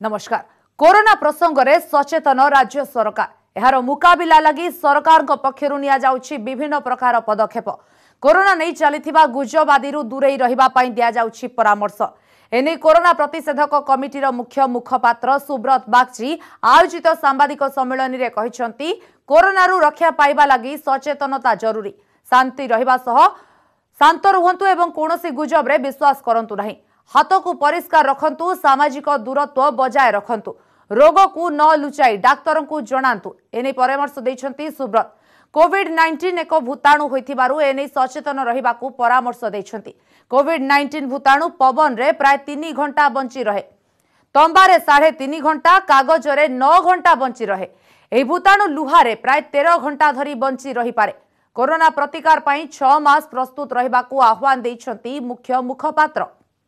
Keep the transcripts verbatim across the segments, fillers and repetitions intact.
नमस्कार। कोरोना प्रसंग में सचेतन राज्य सरकार यार मुकाबिला लगी सरकार पक्षर नि विभिन्न प्रकार पदक्षेप कोरोना नहीं चली गुजबादी दूरे रही दि परामर्श एने कोरोना प्रतिषेधक कमिटीर मुख्य मुखपात्र सुब्रत बागची आयोजित सांबादिक सम्मेलन में कहते कोरोना रक्षा पाइबा लगी सचेतनता जरूरी शांति रहिबा सह शांत रुहंतु एवं कौनसी गुजब विश्वास करंतु नहीं हाथ को परिष्कार रखंतु सामाजिक दूरत्व बजाय रखंतु रोग को न लुचाई डाक्तर को जणांतु एने परामर्श देछंती सुब्रत कोविड नाइंटीन एक भूताणु होइथिबारु एने सचेतन रहिबाकू परामर्श देछंती। कोविड नाइंटीन भूताणु पवन रे प्राय तीन घंटा बंची रहे तंबारे साढ़े तीन घंटा कागज रे नौ घंटा बंची रहे एही भूताणु लुहारे प्राय तेरह घंटा धरी बंची रही पारे कोरोना प्रतिकार पई छह मास प्रस्तुत रहिबाकू आह्वान देछंती मुख्य मुखपात्र।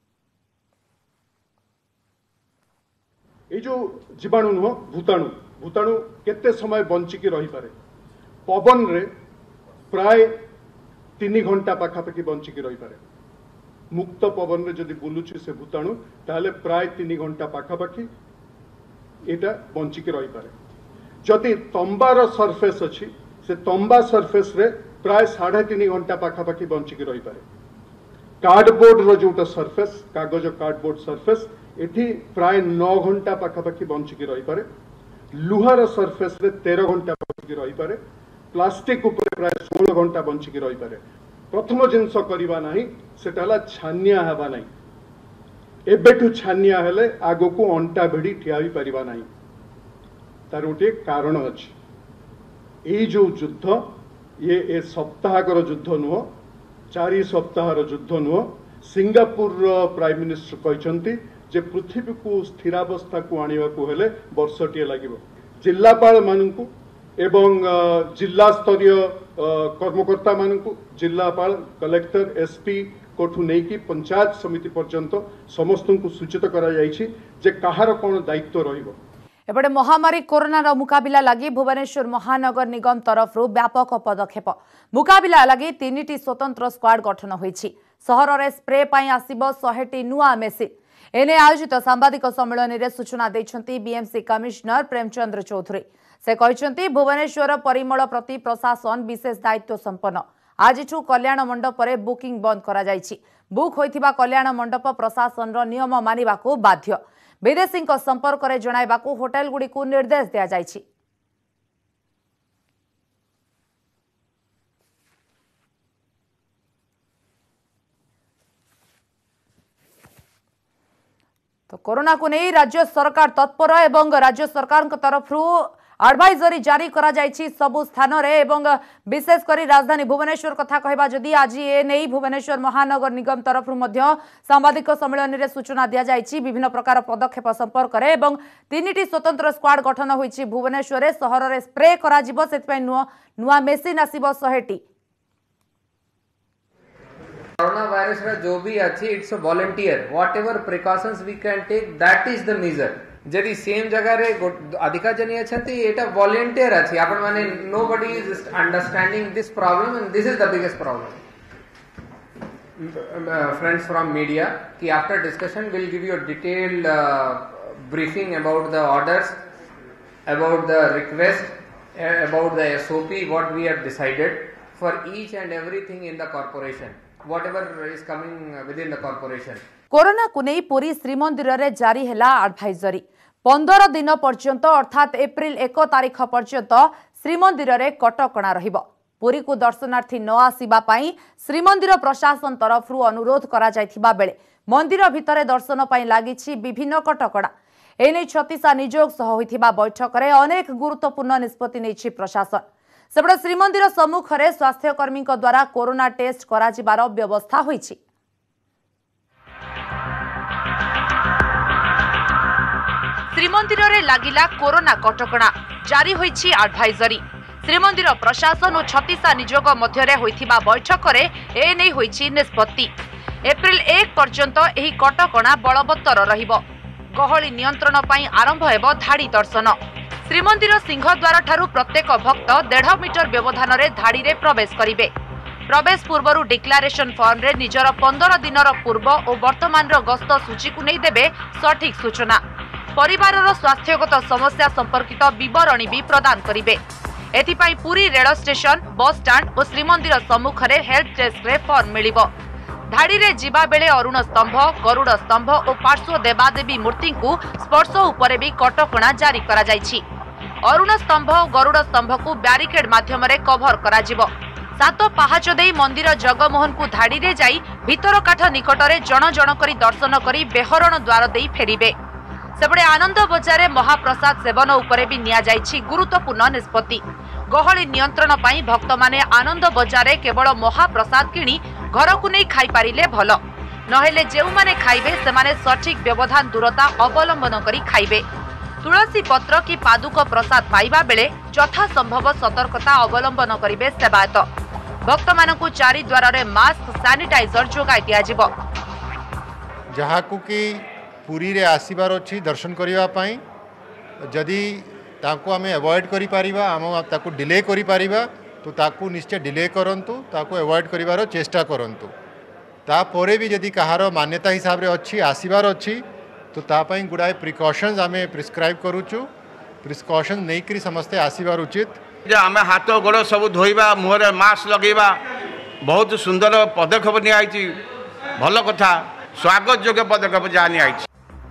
ये जो जीवाणु नुह भूताणु भूताणु केते समय बंचिकी रही पारे पवन रे प्राय तीन घंटा पाखापाखि बंचिकी रही पारे मुक्त पवन रे जदि बुलुछि से भूताणु ताले प्राय तीन घंटा पाखापाखि एटा बंचिकी रही पारे जदि तंबार सरफेस अछि से तंबा सरफेस रे प्राय साढ़े तीन घंटा पाखापाखि बंचिकी रही पारे कार्डबोर्ड रो जोटा सरफेस कागज कार्डबोर्ड सरफेस एठी प्राय नौ घंटा पाखापाखि बंचिकी रही पारे लुहार सरफेस रे तेरह घंटा बंचिकी रही पारे प्लास्टिक ऊपर प्राय सोलह घंटा बंचिकी रही पारे प्रथम जिनस करबा नाही सेटाला छानिया हेबा नाही एबेठु छानिया हेले आगो को अंटा भिड़ी ठिया भी परिबा नाही तार गोटे कारण अछि एई जो युद्ध ये ए सप्ताहकर युद्ध नुह चारि सप्ताहर युद्ध नुह सिंगापुर प्राइम मिनिस्टर कहते जे पृथ्वी को स्थिरावस्था को आनिबा को हेले वर्षटीए लागिबो जिल्लापाल मानकु एवं जिला स्तरीय कर्मकर्ता मानकु जिल्लापाल कलेक्टर एसपी कोठु नेकी पंचायत समिति पर्यंत समस्त को सूचित करा जायछि जे कहार कोन दायित्व रहिबो। एपटे महामारी कोरोना मुकाबिला लगी भुवनेश्वर महानगर निगम तरफ व्यापक पदक्षेप मुकाबिला लगी तीन टी स्वतंत्र स्क्वाड गठन होईछि सहर रे स्प्रे पई आसीबो सौ टी नुआ मेसिन एने आयोजित सांबादिक सम्मेलन में सूचना देछंती बीएमसी कमिश्नर प्रेमचंद्र चौधरी से कहते भुवनेश्वर परिमल प्रति प्रशासन विशेष दायित्व संपन्न आज कल्याण मंडप रे बुकिंग बंद करा जायछि बुक होइथिबा कल्याण मंडप प्रशासन रो नियम मानिबाकू बाध्य विदेशी संपर्क में जणाइबाकू होटेल गुडी को निर्देश दिया जायछि। तो कोरोना को नहीं राज्य सरकार तत्पर एवं राज्य सरकार तरफ एडवाइजरी जारी करा जायछि सबु स्थान रे एवं विशेष करी राजधानी भुवनेश्वर कथा कहबा जदि आज ए नहीं भुवनेश्वर महानगर निगम तरफ सांबादिक सम्मेलन में सूचना दिया जायछि विभिन्न प्रकार पदक्षेप संपर्क में एवं तीन टी स्वतंत्र स्क्वाड गठन होईछि भुवनेश्वर सहर में स्प्रे करा जिवो सेतपय नुआ नुआ मेसिन आसीबो सौ टी कोरोना वायरस रा जो भी अछि it's a volunteer whatever precautions we can take that is the major जदि सेम जगह रे अधिका जनी अछंती एटा वॉलंटियर अछि आपण माने nobody is understanding this problem and this is the biggest problem friends from media कि after discussion will give you a detailed briefing about the orders about the request about the SOP what we have decided for each and everything in the corporation whatever is coming within the corporation। Corona को नहीं पुरी श्रीमंदिर रे जारी हैला advisory पंद्रह दिन पर्यंत अर्थात April एक तारीख पर्यंत श्रीमंदिर रे कटकणा रहिबो पुरी को दर्शनार्थी न आसीबा पई श्रीमंदिर प्रशासन तरफ अनुरोध करा जायथिबा बेले मंदिर भितरे दर्शन पई लागिछि विभिन्न कटकणा एने छत्तीसा नियोग सह होइथिबा बैठक रे अनेक गुरुत्वपूर्ण निष्पत्ति नेछि प्रशासन सेपटे श्रीमंदिर सम्मुख में स्वास्थ्यकर्मी द्वारा कोरोना टेस्ट कराजिबार व्यवस्था होईछि। श्रीमंदिर रे लागिला कोरोना कटकणा जारी होईछि एडवाइजरी श्रीमंदिर प्रशासन और छत्तीसा नियोग मध्य होइथिबा बैठक रे ए नै होईछि निष्पत्ति एप्रिल एक पर्यंत एही कटकणा बलवत्तर रहिबो गहली नियंत्रण पई आरंभ हेबो धाड़ी दर्शन श्रीमंदिर सिंहद्वार ठारू प्रत्येक भक्त डेढ़ मीटर व्यवधान रे धाड़ी रे प्रवेश करिवे प्रवेश पूर्व डिक्लारेशन फॉर्म रे निजर पंद्रह दिन पूर्व और वर्तमान गस्त सूची को नहीं देबे सठिक सूचना परिवारर स्वास्थ्यगत समस्या संपर्कित विवरणी भी प्रदान करिवे। एथिपाई Puri rail station, bus stand और श्रीमंदिर सम्मुख में हेल्प डेस्क रे फॉर्म मिलिबो। धाड़ी रे जीवा बेले अरुण स्तंभ, गरुड़ स्तंभ और पार्श्व देवादेवी मूर्ति को स्पर्श उपरे भी कटकणा जारी करा जायछि। अरुण स्तंभ और गरुड़ स्तंभ को बैरिकेड माध्यम रे कभर करा जिवो। सात पाहाच दे मंदिर जगमोहन को धाड़ी रे जाई भीतर काठ निकट रे जण जण करी दर्शन करी बेहरण द्वार दे फेरिबे। सेपटे आनंद बजार महाप्रसाद सेवन उपरे भी निया जायछि गुरुत्वपूर्ण निष्पत्ति। गहली नियंत्रण पाई भक्त माने आनंद बजार केवल महाप्रसाद किणी घर को नहीं खाई पारिले भल, नहेले जेउ माने खाइबे से माने सठिक व्यवधान दूरता अवलंबन करी खाइबे। तुलसी पत्र की पादुक प्रसाद पाइबा बेले यथा संभव सतर्कता अवलंबन करिवे सेवायत। भक्त मानकु चारि द्वार रे मास्क, सैनिटाइजर जोगाई दिया जिवो। जहा को कि पुरी रे आसीबार अछि दर्शन करिवा पई जदि ताको आमे अवॉइड करि परिबा, आम ताको डिले करि परिबा तो ताको निश्चय डिले करंतु, ताको अवॉइड करिवार चेष्टा करंतु। ता परे भी जदि कहार मान्यता हिसाब रे अछि आसीबार अछि तो ता पई गुडाय प्रिकॉशंस आमे प्रिस्क्राइब करूछु। प्रिकॉशन नै करी समस्ते आसीबार उचित। जे आमे हाथ गोड़ सब धोइबा, मुहरे मास्क लगेबा बहुत सुंदर पदक्षेप नि आइछि। भल कथा, स्वागत योग्य पदक्षेप जानि आइछि।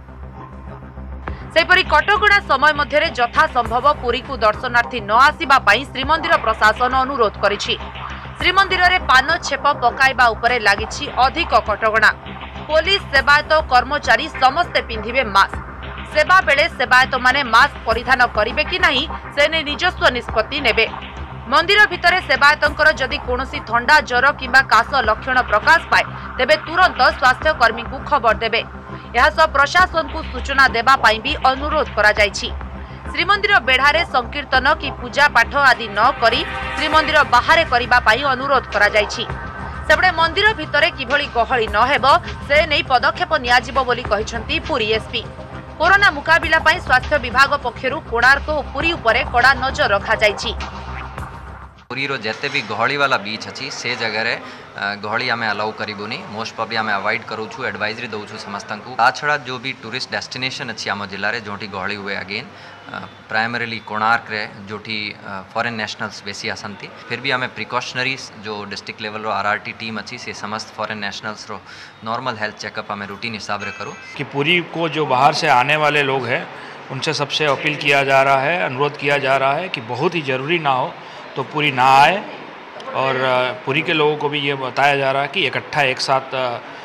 सेपरी कटकणा समय मध्य यथा संभव पुरी को दर्शनार्थी न आसिबा पाई श्रीमंदिर प्रशासन अनुरोध करिछि। श्रीमंदिर रे पान छेप पकाइबा उपरे लागिछि अधिक कटकणा। पुलिस, सेवायत और कर्मचारी समस्ते पिंधिबे मास्क। सेवा बेले सेवायत माने मास्क परिधान करिवे कि नहीं से ने निजस्व निष्पत्ति नेबे। मंदिर भितरे सेवायतंकर जदि कोनोसी थंडा, ज्वर किंबा काश लक्षण प्रकाश पाए तेबे तुरंत स्वास्थ्य कर्मी को खबर देबे। यह सब प्रशासन को सूचना देबा पाई भी अनुरोध करा जायछि। श्रीमंदिर बेढ़ारे संकीर्तन की पूजा पाठ आदि न करी श्रीमंदिर बाहर करिबा पाई अनुरोध करा जायछि। सेबडे मंदिर भितरे किभଳି गहଳି न हेबो से नै पदक्षेप नियाजिबो बोली कहिसंती पुरी एसपी। कोरोना मुकाबिला पाई स्वास्थ्य विभाग पक्षरु कोणार्क और पुरी उपरे कड़ा नजर रखा जायछि। पुरी रो जेते भी गहली वाला बीच अछि से जगह रे गहली आमे अलाउ करिबुनी। मोस्ट प्रॉब्ली आमे अवॉइड करूछु, एडवाइजरी दउछु समस्तंकु। ता छडा जो भी टूरिस्ट डेस्टिनेशन अछि आम जिल्ला रे जोठी गहली हुए अगेन प्राइमरीली कोणार्क रे जोठी फॉरेन नेशनल्स बेसी आसंती। फिर भी आमे प्रिकॉशनरीज जो डिस्ट्रिक्ट लेवल रो आरआरटी टीम अछि से समस्त फॉरेन नेशनल्स रो नॉर्मल हेल्थ चेकअप आमे रूटीन हिसाब रे करू। कि पुरी को जो बाहर से आने वाले लोग हैं उनसे सबसे अपील किया जा रहा है, अनुरोध किया जा रहा है कि बहुत ही ज़रूरी ना हो तो पुरी ना आए। और पुरी के लोगों को भी ये बताया जा रहा है कि इकट्ठा एक साथ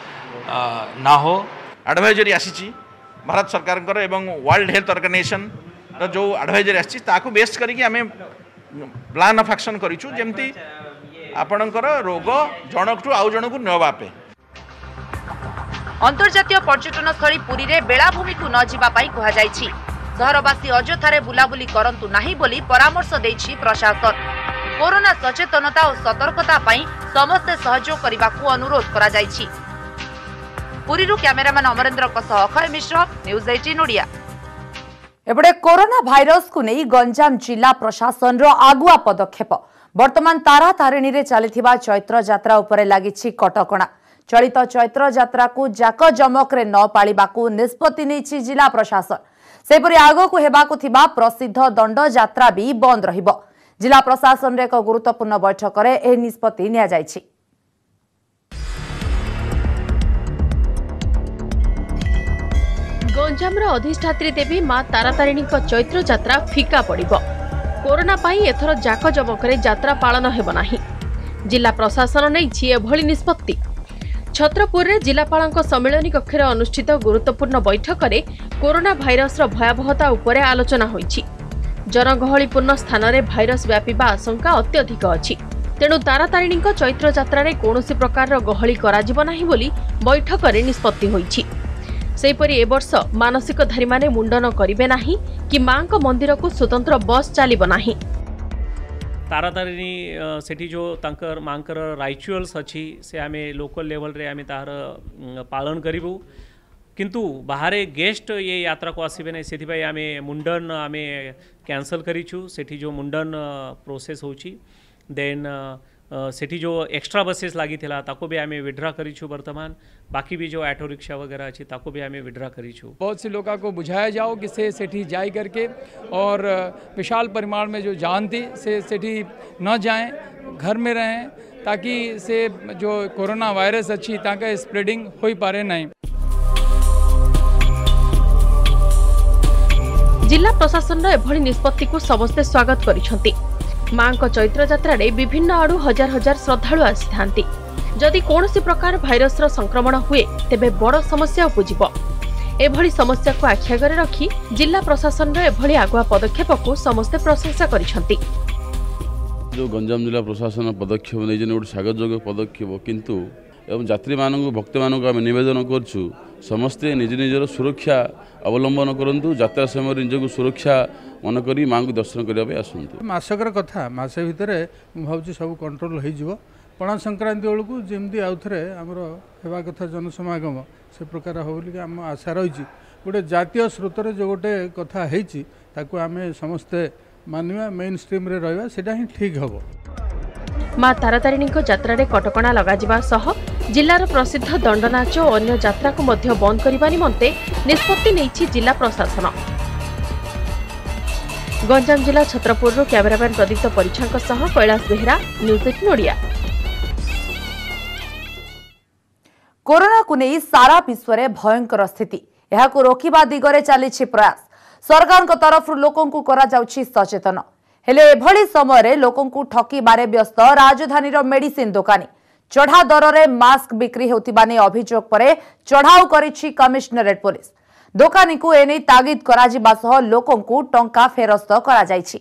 ना हो। एडवाइजरी आसी भारत सरकार एवं वर्ल्ड हेल्थ ऑर्गेनाइजेशन जो एडवाइजरी आसी ताकू बेस करके आमे प्लान ऑफ एक्शन करिछु जेमती आपणकर रोग जनकठू आउ जनकू नबापे। अंतर्जातीय पर्यटन स्थली पुरी रे बेलाभूमि को न जिबा पाई कहा जायछि। सहरवासी अजथारे बुलाबुली करंतु नाही बोली परामर्श देछि प्रशासन। कोरोना सचेतनता और सतर्कता पाई समस्ते सहयोग करने को अनुरोध करा जायछि। पुरीरू कैमरामैन अमरेंद्र सह अक्षय मिश्र, न्यूज अठारह ओडिया। एबडे कोरोना भाइरस को नहीं गंजाम जिला प्रशासन रो आगुआ पदक्षेप। वर्तमान तारा तारिणी रे चलिथिबा चैत्र यात्रा उपरे लागिछि कटकणा। चलित चैत्र यात्रा को जाक जमक रे न पालिबाकू निष्पत्ति नेछि जिला प्रशासन। सेपरि आगकू हेबाकू थिबा प्रसिद्ध दंड यात्रा भी बंद रहिबो। जिला प्रशासन रे एक गुरुत्वपूर्ण बैठक रे ए निष्पत्ति निया जायछि। गंजाम रो अधिष्ठात्री देवी मां तारातारिणी को चैत्र यात्रा फिका पड़िबो। कोरोना पाई एथर जाक जमक रे यात्रा पालन हेबो नाही। जिला प्रशासन नेछि एभଳି निष्पत्ति। छत्रपुर रे जिलापालक सम्मेलनी कक्ष रे अनुष्ठित गुरुत्वपूर्ण बैठक रे कोरोना भाइरस रो भयावहता उपरे आलोचना होईछि। जनगहलीपूर्ण स्थान रे भाइरस व्यापीबा आशंका अत्यधिक अछि। तेणु तारातारिणी को चैत्र यात्रा रे कोनोसी प्रकार रो गहली करा जिवो नाही बोली बैठक रे निष्पत्ति होईछि। सेपरि ए वर्ष मानसिकधारी माने मुंडन करिवे नाही कि मां को मंदिर को स्वतंत्र बस चलिबो नाही। तारातारिणी सेठी जो तांकर मांकर राइचुअल्स अछि से आमे लोकल लेवल रे आमे तार पालन करिबु। किंतु बाहरे गेस्ट ये यात्रा को आसीबे नै सेथि भाई आमे मुंडन आमे कैंसल करिछु। सेठी जो मुंडन प्रोसेस होछि देन सेठी जो एक्स्ट्रा बसेस लगी ताको भी आम विड्रा करूँ वर्तमान बाकी भी जो ऑटो रिक्शा वगैरह अच्छी ताको भी आम विड्रा करूँ। बहुत से लोगों को बुझाया जाओ कि से सेठी जाई करके और विशाल परिमाण में जो जान थी से सेठी न जाएं, घर में रहें ताकि से जो कोरोना वायरस अच्छी ताकि स्प्रेडिंग हो पारे नहीं। जिला प्रशासन एभली निष्पत्ति को समस्ते स्वागत करिसेंती। मां को चैत्र यात्रा रे विभिन्न आड़ू हजार हजार श्रद्धालु आसी थांती। जदि कोनोसी प्रकार भाइरस रो संक्रमण हुए तेबे बड़ समस्या उपजिबो। एभली समस्या को आख्यागरे रखी जिला प्रशासन रो एभली आगुआ पदक्षेप को समस्ते प्रशंसा करिसेंती। जो गंजाम जिला प्रशासन पदक्षेप नहीं गोटे स्वागतयोग्य पदक्षेप किंतु एवं यात्री मानक भक्त मानक आम नवेदन करछु समस्ते निज निजर सुरक्षा अवलंबन करंतु यात्रा समय निजक सुरक्षा मन करी माँ को दर्शन करने आसतु। मासकर कथा मसे भितर भावी सब कंट्रोल हो पणा संक्रांति बेलू जमी आउ थे आमर होगा कथा जनसमागम से प्रकार हो बोलिक आम आशा रही गोटे जातीय स्रोतर जो गोटे कथा आम समस्ते मानवा मेन स्ट्रीम रे रहिबा सेटा ही ठीक हबो। मां तारातारिणी यात्रा रे कटकणा लगाजिबा सह जिलार प्रसिद्ध दंडनाच और अन्य यात्रा को मध्य बंद करबा निमंते निष्पत्ति नेछि जिला प्रशासन। गंजाम जिला छत्रपुर कैमरामैन प्रदीप्त परिछांक सह Kailash Behera, news eighteen Odia. Corona को नहीं सारा विश्व में भयंकर स्थिति यहां रोकवा दिगरे चली प्रयास सरकार तरफ लोकों करा जाउछि सचेतन हेले एभली समय लोकों को ठकी बारे व्यस्त राजधानी मेडिसिन दुकानी चढ़ा दर में मास्क बिक्री होतिबा ने अभियोग परे चढ़ाऊ करिछि कमिश्नरेट पुलिस। दुकानी को एने तागिद करा जिबा सह लोकों को टंका फेरस्त करा जाइछि।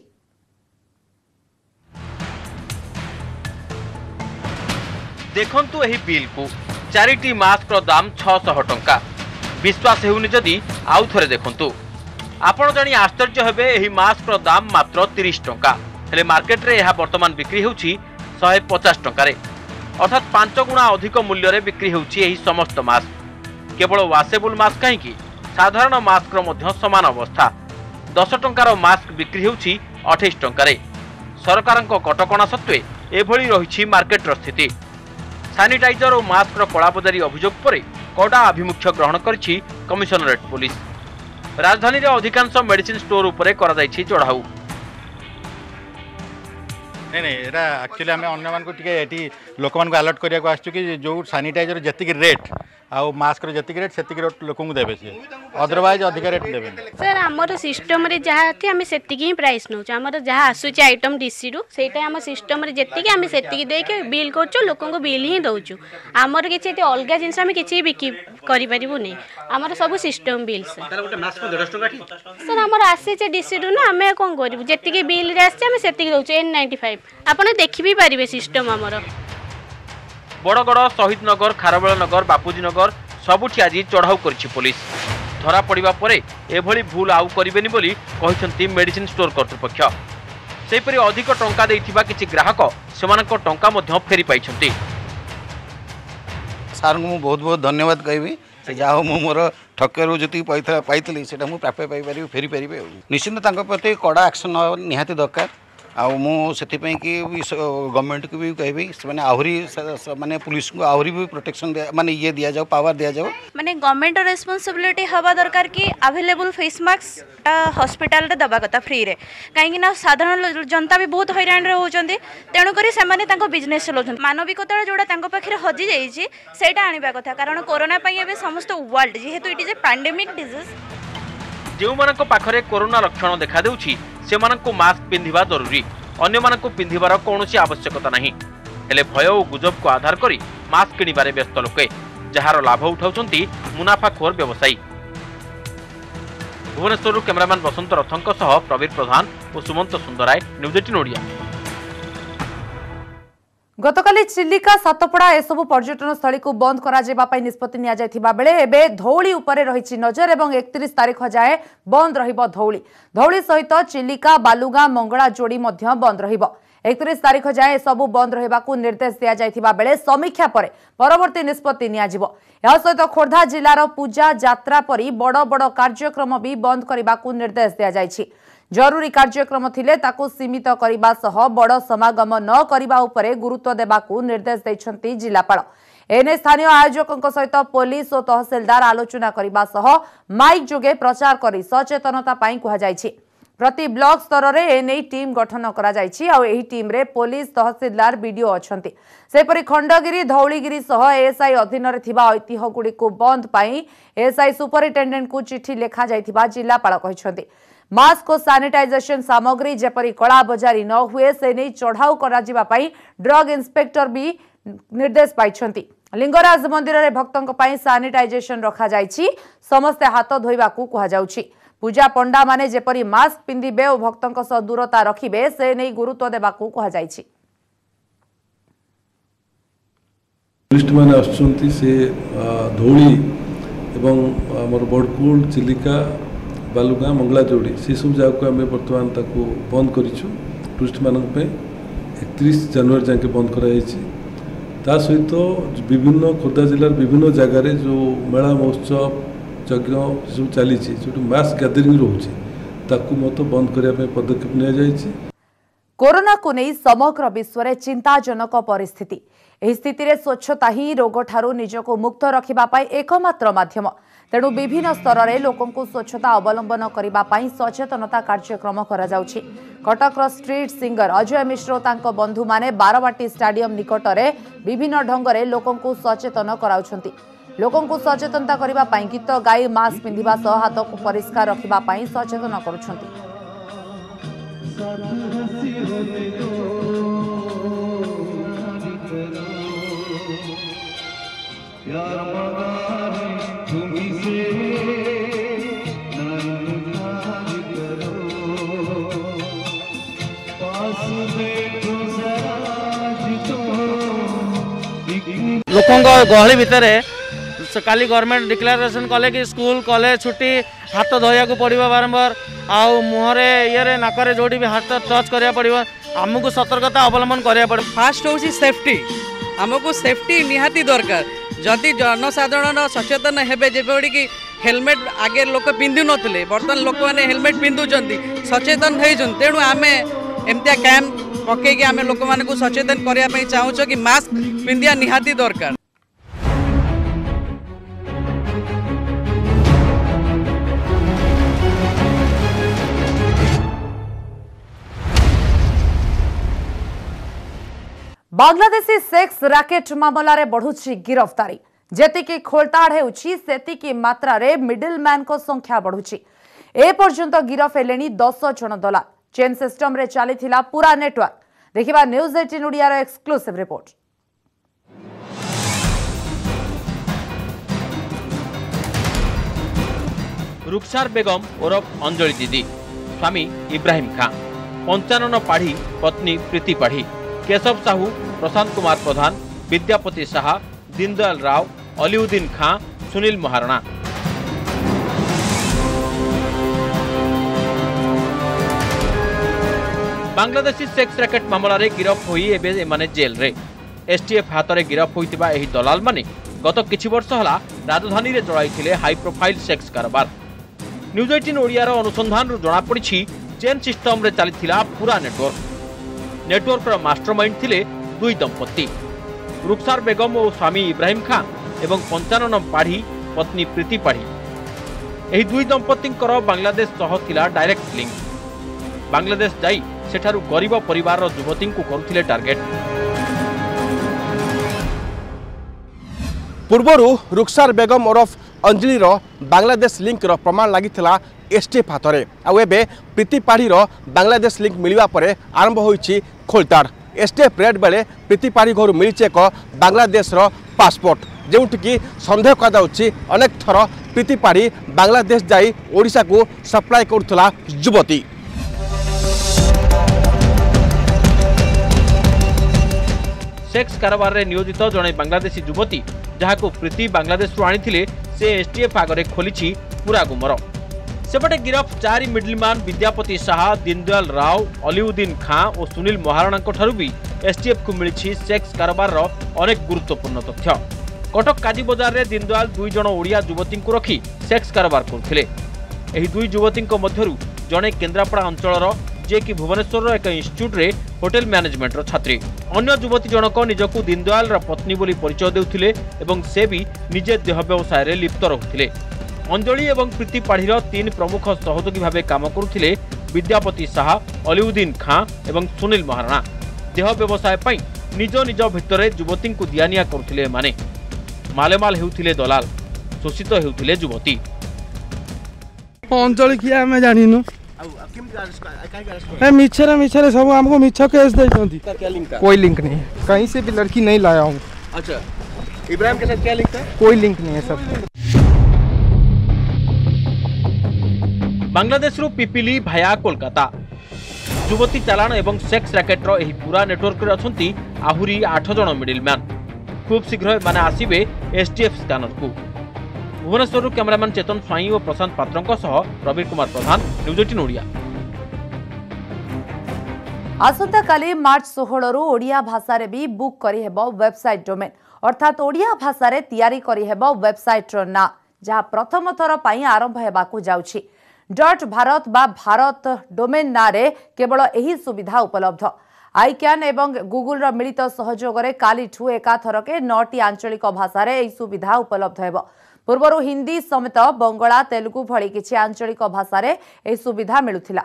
देखंतु एही बिल को चारिटी मास्क रो दाम छह सौ टंका विश्वास हेउनि जदि आउ थरे देखंतु आपण जानी आश्चर्य हेबे एही मास्क रो दाम मात्र तीस टंका हेले मार्केट रे यह वर्तमान बिक्री होउछि एक सौ पचास टंका रे अर्थात पांच गुणा अधिक मूल्य रे बिक्री होउछि एही समस्त मास्क। केवल वासेबल मास्क कहीं कि साधारण मास्क रो मध्य समान अवस्था दस टंकार मास्क बिक्री होउछि अठाईस टंका रे। सरकारक कटकणा सत्वे एभली रहिछि मार्केट रो स्थिति। सैनिटाइजर और मास्क रो कलाबजारी अभियोग पर कड़ा आभिमुख्य ग्रहण करिछि कमिशनरेट पुलिस। राजधानी रे अधिकांश मेडिसिन स्टोर उपरे करा जाइछि चढ़ाऊ। नहीं नहीं एटा एक्चुअली आम अन्य मान टी लोक मान अलर्ट करिया को आसछु कि जो सैनिटाइजर जतिक रेट आउ मास्क रो जतिक रेट सेतिक रेट लोक को देबे से अदरवाइज अधिक रेट देबे सर। हमर सिस्टम रे जहा कि हम सेतिक ही प्राइस नौ हमर जहा आसुची आइटम डीसी रु सेटा हम सिस्टम रे जतिक हम सेतिक दे के बिल करछु लोकन को बिल ही दउछु। हमर किछि ते अलगा जिंस हम किछि बिकी करि परिबु नै हमर सब सिस्टम बिल सर। तार गोटे मास्क डेढ़ टका ठी सर हमर आसे जे डीसी रु ना हम कोन करिबु जतिक बिल रे आसे हम सेतिक दउछु एन नाइंटी फाइव आपण देखि भी परिबे सिस्टम हमर। बड़गड़ शहीद नगर खारबेल नगर बापूजी नगर सबुठी आज चढ़ाऊ करिछि पुलिस। धरा पड़िबा परे एभली भूल आउ करिबेनी बोली कहिसंती मेडिसिन स्टोर कर्तृपक्ष। सेपरि अधिक टंका देइथिबा किछि ग्राहक सेमानक टंका मध्य फेरी पाइछंती। सार को बहुत बहुत धन्यवाद कहबी जहाँ मु मोर ठकेरु जति पैसा पाइली से प्राप्य पाइपर फेरी पारे निश्चिंत तांको प्रति कड़ा एक्शन निहाती दरकार। आउे कि गवर्नमेंट को भी कहबी से आहरी माने पुलिस को आहरी भी प्रोटेक्शन माने ये दिया जाओ पावर दिया जाओ माने गवर्नमेंट रेस्पॉन्सिबिलिटी हवा दरकार कि अवेलेबल फेस मास्क हॉस्पिटल रे दबा कथा फ्री रे कहीं ना साधारण जनता भी बहुत हैरान रे होचंदी तेणुक से माने तांको बिजनेस चलाउछन मानविकता जोड़ा तांको पाखरे हजि जाइछि सेटा आनिबा कथा कारण कोरोना पई एबे समस्त वर्ल्ड जेहेतु it is a pandemic disease जो मानक पाखरे कोरोना लक्षण देखा देउछि सेमानंको मास्क पिंधिबा जरूरी अन्य मानंको पिंधिबार कोनोसी आवश्यकता नहीं हेले भय और गुजब को आधार करी मास्क किनिबारे व्यस्त लोके जहार लाभ उठाउछंती मुनाफाखोर व्यवसायी। भुवनेश्वर कैमरामैन बसंत रथंक सह प्रवीर प्रधान और सुमंत सुंदराय न्यूज एटीन ओडिया। गतकाली चिलिका सातपड़ा एसबू पर्यटन स्थली को बंद करा निष्पत्ति निया जायथिबा बेले एबे धौली उपरे रहिछि नजर एवं एकतीस तारीख जाए बंद रहिबो धौली धौली सहित चिलिका बालुगा मंगला जोड़ी मध्य बंद रहिबो एकतीस तारीख जाए सबू बंद रहिबाकू निर्देश दिया जायथिबा बेले समीक्षा परे परवर्ती निष्पत्ति निया जिवो। या सहित खोर्धा जिलार पूजा यात्रा परी बड़ बड़ कार्यक्रम भी बंद करबाकू निर्देश दिया जायछि। जरूरी कार्यक्रम थिले ताकू सीमित करबा सह बड़ समागम न करबा उपरे गुरुत्व देबाकू निर्देश दैछंती जिलापाल। एने स्थानीय आयोजकों सहित पुलिस और तहसीलदार आलोचना करबा सह माइक जोगे प्रचार करी सचेतनता पाई कुहा जायछि। प्रति ब्लॉक स्तर रे एने टीम गठन करा जायछि आ एही टीम रे पुलिस तहसीलदार बीडीओ अछंती। सेपरि खंडगिरी धौलीगिरी सह एएसआई अधीन रे थिबा ऐतिह्य गुडी को बंद पाई एएसआई सुपरिटेंडेंट को चिठी लेखा जायथिबा जिलापाल कहिसंती। मास्क और सैनिटाइजेशन सामग्री जेपरि कला बजारी न हुए से नहीं चढ़ाऊ करा जिबा पाई ड्रग इंस्पेक्टर भी निर्देश पाइछंती। लिंगराज मंदिर रे भक्तों पाई सैनिटाइजेशन रखा जायछि। समस्ते हाथ धोइबा को कहा जाउछि। पूजा पंडा माने जेपरि मास्क पिंदिबे और भक्तों सह दूरता रखिबे से नहीं गुरुत्व देबा को कहा जायछि। टूरिस्ट माने आछंती से धौली एवं हमर बड़कुल चिलिका बालुगाँ मंगलाजोड़ी से सब जगह को आम बर्तमान ताको बंद करिछु। टूरिस्ट मानक पे इकतीस जनवरी जाके बंद कराई ता सहित विभिन्न खोर्धा जिलार विभिन्न जगार जो मेला महोत्सव यज्ञ सब चली जो मास गैदरिंग रोचे ताकू मत बंद करने पदक्षेप लिया जायछि। कोरोना को नहीं समग्र विश्व में चिंताजनक परिस्थिति। एही स्थिति रे स्वच्छता ही रोग ठारू निजको मुक्त रखिबा पाई एकमात्र माध्यम। तेणु विभिन्न स्तर में लोकों को स्वच्छता अवलंबन करबा पाई सचेतनता कार्यक्रम करा जाउछि। कटक स्ट्रीट सिंगर अजय मिश्र और तांको बंधु माने बारवाटी स्टाडियम निकट में विभिन्न ढंग से लोकों को सचेतन कराउछंती। लोकों को सचेतनता करबा पाई गीत गाई मास्क पिंधिबा सह हाथ को परिष्कार रखिबा पाई सचेतन करुछंती। लोकों गहली भितर काली गवर्नमेंट डिक्लेरेशन कले कि स्कूल कॉलेज छुट्टी हाथ धोया को पड़ो बारंबार आउ मुहरे ये नाकरे जो भी हाथ टच करा पड़ो आमको सतर्कता अवलंबन करा पड़े। फास्ट हूँ सेफ्टी आमको सेफ्टी निहाती दरकार। जदि जनसाधारण सचेतन हेबे जेपरि कि हेलमेट आगे लोक पिंधु नथिले बर्तमान लोक मैंने हेलमेट पिंधुचंती सचेतन होइछन। तेणु आमे एमतिया कैंप पकईकि आमे लोक मानकु सचेतन करिया पई चाहूछ कि मास्क पिंधिया निहाती दरकार। बांग्लादेशी सेक्स रैकेट मामला बढ़ुची गिरफ्तारी। जेतिकी खोलताड़ हेउछि सेतिकी मात्रा रे मिडिल मैन को संख्या बढ़ुची। ए पर्यंत गिरफ हेलेनी दस जन दलाल। चेन सिस्टम रे चलीथिला पूरा नेटवर्क। देखिबा न्यूज अठारह ओडिया रो एक्सक्लूसिव रिपोर्ट। रुखसार बेगम ओरफ अंजलि दीदी, स्वामी इब्राहिम खां, पंचानन पाढ़ी, पत्नी प्रीति पाढ़ी, केशव साहू, प्रशांत कुमार प्रधान, विद्यापति साहा, दीनदयाल राव, अलीउद्दीन खां, सुनील महाराणा। बांग्लादेशी सेक्स रैकेट मामला रे गिरफ होई एबे एमाने जेल रे। एसटीएफ हाथ में गिरफ होइतिबा एही दलाल माने गत किछि वर्ष हला राजधानी रे चलाइथिले हाई प्रोफाइल सेक्स कारोबार। न्यूज अठारह ओडिया रो अनुसंधान रो जणा पड़िछि चेन सिस्टम रे चलीथिला पूरा नेटवर्क। नेटवर्क रो मास्टरमाइंड थिले दुई दंपत्ति, रुखसार बेगम और स्वामी इब्राहिम खां एवं पंचानन पाढ़ी, पत्नी प्रीति पाढ़ी। एही दुई दंपत्तिंकर बांग्लादेश सह थिला डायरेक्ट लिंक। बांग्लादेश जाई सेठारु गरीब परिवार रो युवती को करुथिले टार्गेट। पूर्वरु रुखसार बेगम ओरफ अंजलि रो बांग्लादेश लिंक रो प्रमाण लागिथिला एसटीएफ हाथरे। आउ एबे प्रीति पाढ़ी रो बांग्लादेश लिंक मिलिबा परे आरंभ होईछि खोलताड़। एसटीएफ रेड बेले प्रीति पाढ़ी घर मिलिछि एक बांग्लादेश रो पासपोर्ट जोंटिकी संदेह कराउछि अनेक थर प्रीति पाढ़ी बांग्लादेश जाई ओडिशा को सप्लाई करुथला युवती। सेक्स कारोबार रे नियोजित जड़े बांग्लादेशी युवती जहां प्रीति बांग्लादेश आनी से एसटीएफ आगे खोली पूरा गुमर। सेपटे गिरफ चारि मिडलमैन विद्यापति साहा, दीनदयाल राव, अलीउद्दीन खां और सुनील महाराणा भी एसटीएफ को मिली सेक्स कारोबार अनेक गुरुत्वपूर्ण तथ्य। कटक काजी बजार रे दीनदयाल दुई जन ओडिया युवती को रखी सेक्स कारोबार करथिले। एही दुई युवती मध्यरु जड़े केन्द्रापड़ा अंचल जे कि भुवनेश्वर एक इन्स्टिट्यूट रे होटेल मैनेजमेंट छात्री। अन्य युवती जनक निजकू दीनदयाल पत्नी बोली परिचय देउथिले एवं से भी निजे देह व्यवसाय रे लिप्त रहुथिले। अंजलि एवं प्रीति पाढ़ीर तीन प्रमुख सहयोगी भाव काम करुथिले विद्यापति साहा, अलिउद्दीन खां एवं सुनील महाराणा। देह व्यवसाय पई निज निज भितर युवती को दियानिया करुथिले माने। मालेमाल हेउथिले दलाल, शोषित हेउथिले युवती। अंजलि किया हमें जानिनु मिछरे मिछरे सब हमको मिछ केस देती। कोई लिंक नहीं है, कहीं से भी लड़की नहीं लाया हूँ। अच्छा, इब्राहिम के साथ क्या लिंक था? कोई लिंक नहीं है सर। बांग्लादेश रु पिपिली भाया कोलकाता युवती चालाण एवं सेक्स रैकेट रो एही पूरा नेटवर्क रे अछंती आहुरी आठ जण मिडिलमैन। खूब शीघ्र माने आसीबे एसटीएफ स्कैनर को। भुवनेश्वर कैमरामैन चेतन स्वाई और प्रशांत पात्र सह प्रवीर कुमार प्रधान, न्यूज एटीन ओडिया। आसंता काली मार्च सोलह रु ओडिया भाषा रे भी बुक करी हेबो वेबसाइट डोमेन, अर्थात ओडिया भाषा रे तैयारी करी हेबो वेबसाइट रो ना, जहा प्रथम थर पई आरंभ हेबाकू जाउछि। डॉट भारत बा भारत डोमेन ना रे केवल एही सुविधा उपलब्ध। आईक्यान एवं गूगल रो मिलित सहयोग रे काली ठु एकाथर के नौटी आंचलिक भाषा रे एही सुविधा उपलब्ध हेबो। पूर्वरु हिंदी समेत बंगला, तेलुगु भली किछि आंचलिक भाषा रे एही सुविधा मिलुथिला।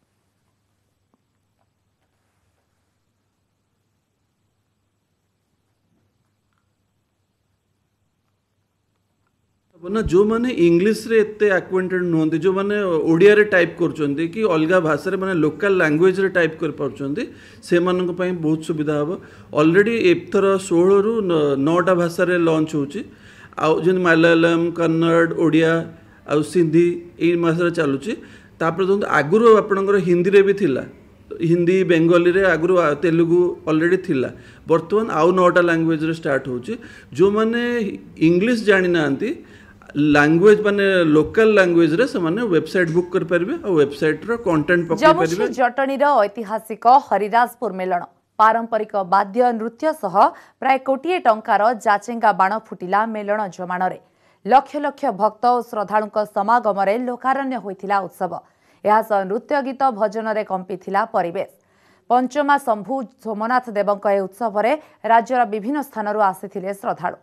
ना जो माने इंग्लिश रे एते एक्वेंटेड नहंती, जो माने ओडिया रे टाइप करचंती कि अलगा भाषा रे माने लोकल लैंग्वेज रे टाइप कर पारचंती, से मानन पई बहुत सुविधा हबो। ऑलरेडी एथर सोलह रु नौटा भाषा रे लॉन्च होची। आ जन मलयालम, कन्नड़, ओडिया आ सिंधी ए भाषा चलुची। तापर आगुरु आपनकर हिंदी रे भी थिला, हिंदी बेंगली रे आगुरु तेलुगु ऑलरेडी थिला। वर्तमान आउ नौटा लैंग्वेज रे स्टार्ट होची। जो माने इंग्लिश जानि नांती लैंग्वेज माने लोकल लैंग्वेज रे से माने वेबसाइट बुक कर परबे और वेबसाइट रो कंटेंट पकड़ परबे। जमुशी जटनी रो ऐतिहासिक हरिराजपुर मेलण पारंपरिक वाद्य नृत्य सह प्राय कोटिए टंकार जाचेंगा बाण फुटिला मेलण जमाण रे। लक्ष लक्ष भक्त और श्रद्धालुक समागम रे लोकारण्य होइथिला उत्सव। यह सह नृत्य गीत भजन रे कंपिथिला परिवेश। पंचमा शंभु सोमनाथ देवंक ए उत्सव रे राज्यर विभिन्न स्थानरू आसिथिले श्रद्धालु।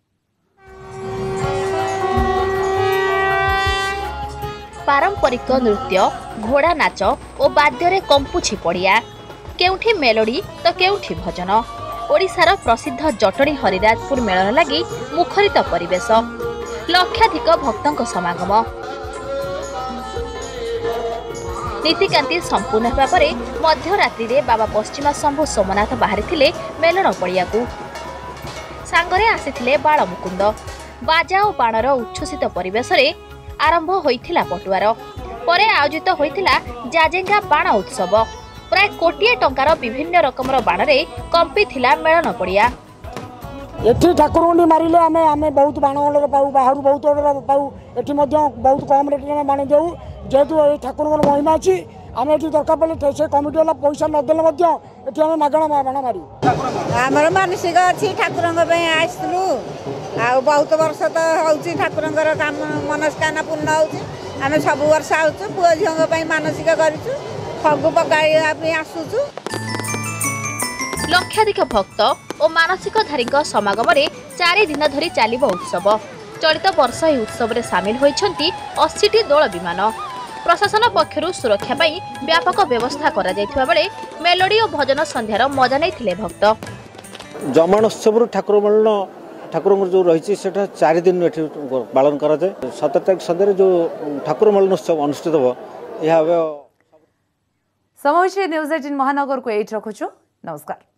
पारंपरिक नृत्य, घोड़ा नाच और वाद्य कंपुछि पड़िया। केउठी मेलोडी तो केउठी भजन। ओडिशार प्रसिद्ध जटणी हरिराजपुर मेलन लगी मुखरित परिवेश। लक्षाधिक भक्तों समागम। नीतिकांति संपूर्ण होगा पर मध्यरात्रि रे बाबा पश्चिमा शंभु सोमनाथ बाहरी थिले मेलन पड़िया को। सांगरे आसीथिले बाळ मुकुंद। बाजा और बाणर उच्छ्वसित परिवेश रे आरंभ होइथिला पटुआर। परे आयोजित होइथिला जाजेंगा बाण उत्सव। प्राय कोटिए टंकार विभिन्न रकमर बाण रे कंपी थिला मेलन पड़िया। एठी ठाकुरंडी मारिले आमे आमे बहुत बाण ऑर्डर पाऊ, बाहर बहुत ऑर्डर पाऊ। एठी मध्ये बहुत कम रेट रे बाण देऊ। जेतु ए ठाकुरंकर महिमा अछि, आमे एठी दरकार पड़े से कमिटी वाला पैसा न देले मध्ये एठी आमे मागणा बाण मारी। हमर मानसिक अछि ठाकुरंक पे आइसलु आ बहुत वर्ष तो होउछि ठाकुरंकर काम मनस्कामना पूर्ण होउछि। आमे सब वर्ष आउछु पुओ झियोंक पे मानसिक करिछु। फगु पकाई आमे आसुछु। लक्षाधिक भक्त और मानसिकधारी समागम रे चारि दिन धरी चलिबो उत्सव। चलित वर्ष ଏହି उत्सव सामिल होइछन्ति अस्सी टी दोल विमान। प्रशासन पक्षरु सुरक्षा पई व्यापक व्यवस्था करा जायथिबा बेले मेलोडी और भजन संध्यार मजा नैथिले भक्त। जमानोत्सव ठाकुर मेलन ठाकुर जो रही है चार दिन एठी पालन करा जाए। सतर तारीख संध्यारे जो ठाकुर मेलनोत्सव अनुष्ठित हो यह समय न्यूज एटीन महानगर को एट रखुछु। नमस्कार।